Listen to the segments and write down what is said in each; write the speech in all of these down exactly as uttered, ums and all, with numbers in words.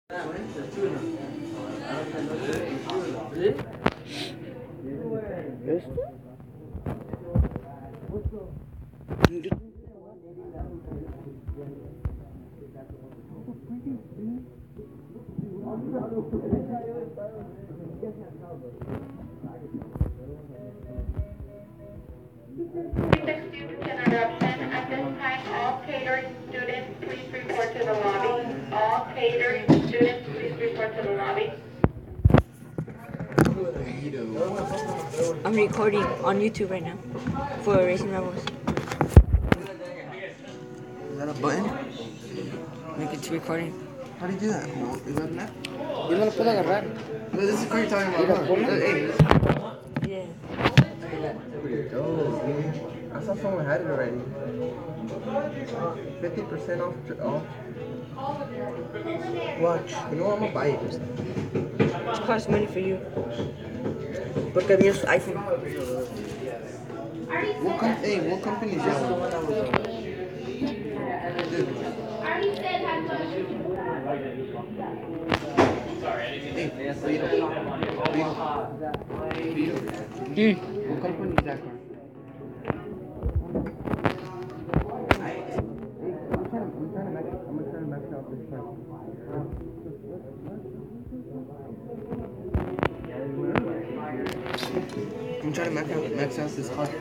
Student interruption. At this time, all catering students, please report to the lobby. All catering students, please report to the lobby. I'm recording on YouTube right now for Racing Rebels. Is that a button? Make it to recording. How do you do that? Is that an app? Yo no lo puedo agarrar. No, this is the car you're talking about. Huh? Hey. Yeah. There we go, dude. I saw someone had it already. fifty percent off. off. Watch. You know what? I'm gonna buy it. It costs money for you. Porque el mío es iPhone. What com- hey, what company is that one? Dude. Hey, Vito. Vito. Vito. What company is that car? Hey, I'm trying to, I'm trying to max, I'm trying to max out this car. I'm trying to max out, max out this car.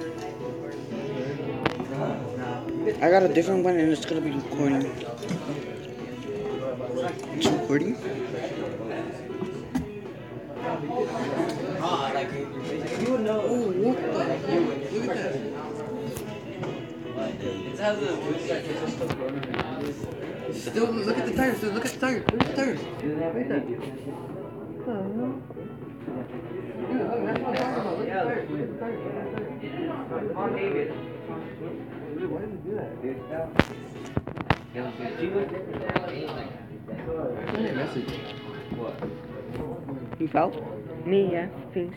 I got a different one and it's gonna be recording. It's recording? Oh, what the heck? Look at that. Still, look at the tires. Still, look at the tires. Look at the tires. Right there. What the hell? Dude, look, that's what I'm talking about. Look at the tires. Look at the tires. Look at the tires. Dude, why did you do that? Send me a message. You fell? Me, yeah. Thanks.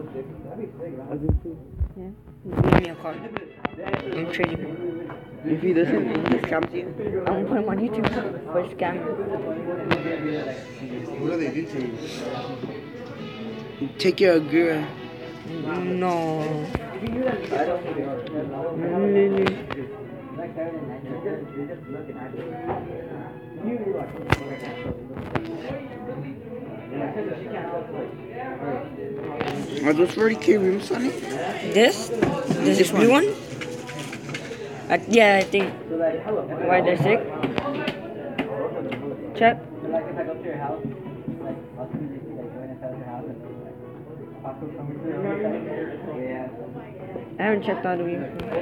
Yeah. Give me a card. I'm trading him. If he doesn't, he scams you. I'm gonna put him on YouTube for scam. What do they do to you? Take your gear. No. Really? Are those forty K rims on it? This? This is blue one? Uh, yeah, I think. Why they're sick? Check. I haven't checked out of you.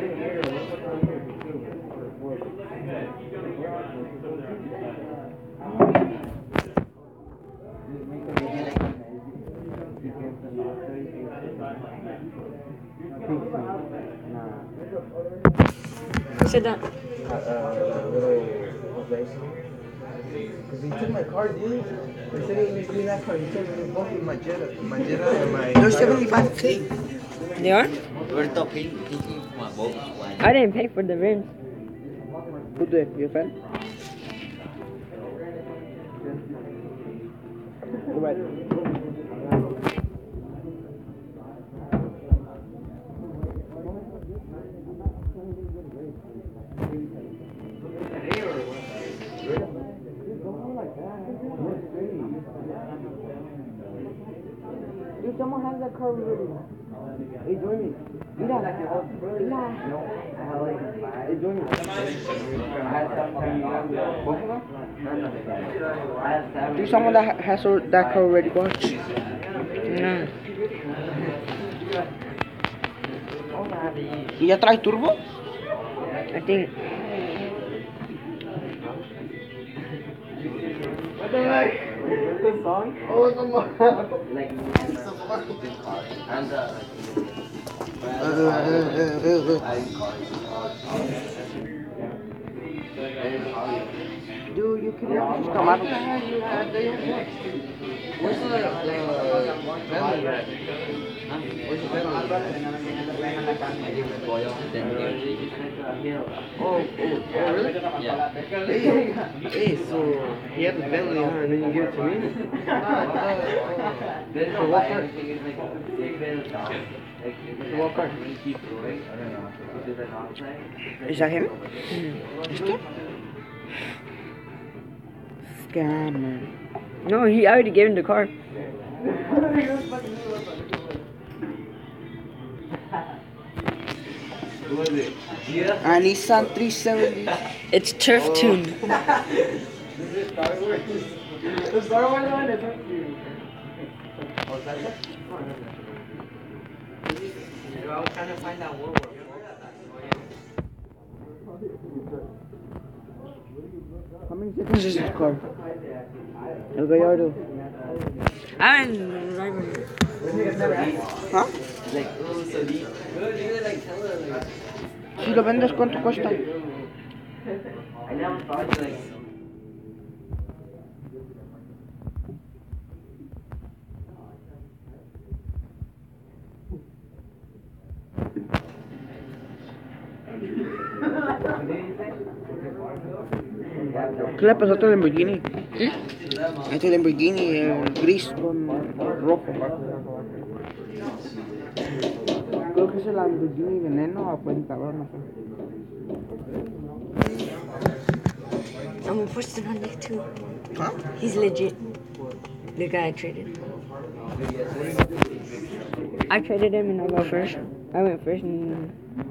Sit down. Because he took my car, dude. They said he was doing that car. He took me both of my Jetta, my Jetta and my. They're seventy-five K. They are? I didn't pay for the rims. Who did? Your friend? Right. If someone has that car already. Hey, join me. Mira. Mira. Hey, join me. Do someone that ha- has or- that car already watch? No. ¿Y ya trae turbo? I think. What the heck? This song? Oh, it's a song. Like, it's a fucking car. And, uh, Dude, you can just come out. Where's the, the family at? Where's the bed on? Oh, oh, oh, really? Yeah. Hey, hey, so he had the Bentley, huh? And then you give it to me? For what card? For what card? Is that him? Mm-hmm. ¿Este? Scammer. No, he already gave him the car. A Nissan three seventy. It's Turf Tune. I was trying to find that World War. How many seconds is this car? El Gallardo. I'm driving. ¿Ah? Like, oh, so deep. Good, you like tell her, like. Si lo vendes, ¿cuánto cuesta? I never thought, like. ¿Qué le pasó a tu Lamborghini? ¿Mm? Este Lamborghini, el gris con rojo. Creo que es el Lamborghini veneno o apuntador, no sé. I'm gonna post it on YouTube. ¿Ah? He's legit. The guy I traded. I traded him and I got first. I went first and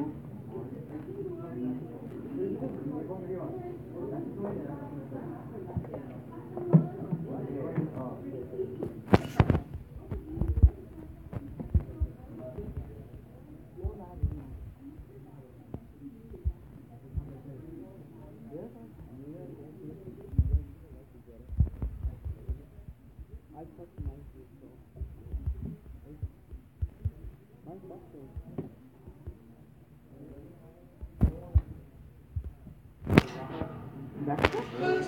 That car?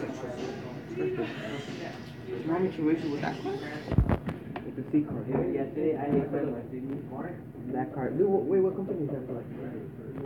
How much you issue with that car? With the C card. Yesterday, I had my Smart. That car. Dude, wait, what company is that for?